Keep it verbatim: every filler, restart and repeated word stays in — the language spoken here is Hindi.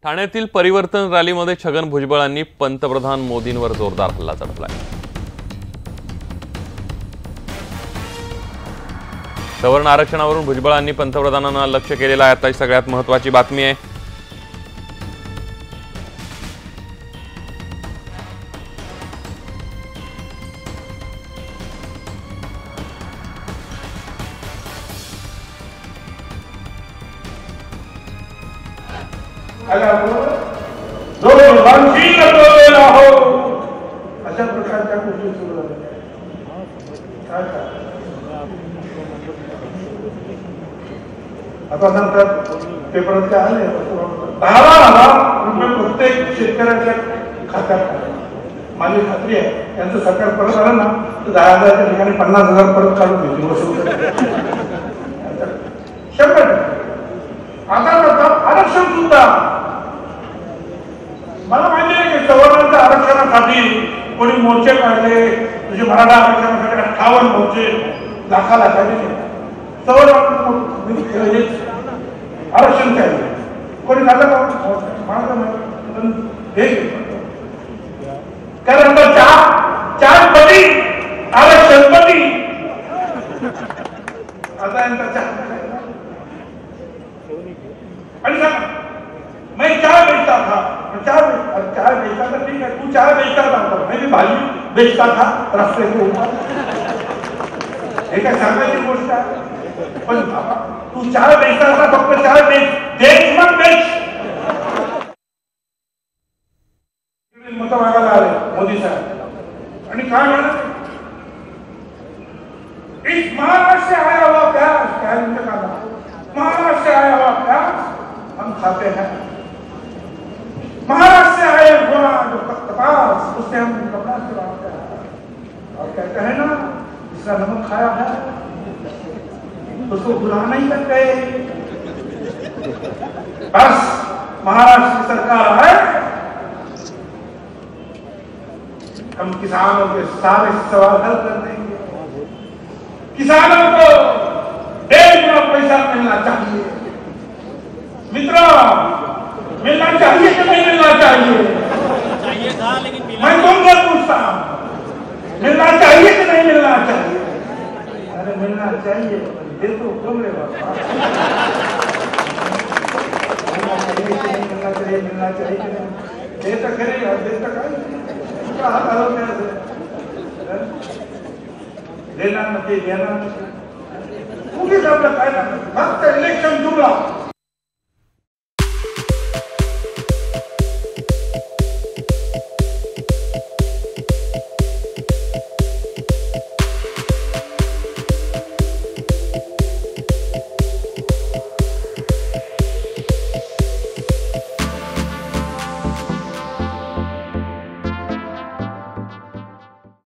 ठाण्यातील परिवर्तन रॅलीमध्ये छगन भुजबळांनी पंतप्रधान मोदींवर जोरदार हल्ला चढवलाय। सवर्ण आरक्षणावरून भुजबळांनी पंतप्रधानांना लक्ष्य केलेला आहे। आता सगळ्यात महत्त्वाची बातमी आहे। जो वांछित असलेला हो अशा प्रकारच्या गोष्टी सुरू झाल्या। आता नंतर पेपरात काय आले दहा हजार रुपये प्रत्येक शेतकऱ्याच्या खात्यात। माझी खात्री आहे त्यांचं सरकार परत आलं ना तर दहा हजारच्या ठिकाणी पन्नास हजार परत काढून घेतील वसूल शंभर। आता करतात आरक्षण सुद्धा मला माहिती आहे की सवर्णांच्या आरक्षणासाठी कोणी मोर्चे काढले, म्हणजे मराठा आरक्षणासाठी अठ्ठावन्न मोर्चे लाखा लाखाचे सवर्ण आरक्षण काढले कोणी काढलं का? हे कारण चार चार पटी आरक्षणपती आता यांचा चार आणि सांगा मैं चाय बेचता था, चाय चाय बेचता था, ठीक है तू चाय बेचता था, मैं भी भाजी बेचता था रास्ते के ऊपर। हे काय सांगायची गोष्ट आहे? पण तू चाय बेचता था, फक्त चाय बेच, देश मत बेच। मत मागायला आले मोदी साहेब आणि काय म्हणाले? इस महाराष्ट्र से आया हुआ प्याज, क्या इनका कहा महाराष्ट्र से आया हुआ प्याज हम खाते हैं, महाराष्ट्र से आए हुआ जो कपास उससे हम कपड़ा सिलाते हैं। और कहते हैं ना जिसका नमक खाया है उसको बुला नहीं सकते। बस महाराष्ट्र की सरकार है, हम किसानों के सारे सवाल हल कर देंगे। किसानों को डेढ़ गुना पैसा मिलना चाहिए। मित्रों मिलना चाहिए कि नहीं मिलना चाहिए? चाहिए था लेकिन मिला। मैं तुमसे पूछता हूँ मिलना चाहिए कि नहीं मिलना चाहिए? अरे मिलना चाहिए, ये तो तुम ले बाबा। मिलना चाहिए मिलना चाहिए कि नहीं? दे तक करेगा दे तक क्या हाल हो गया से देना नहीं देना मुझे सब लगता है फक्त इलेक्शन जुमला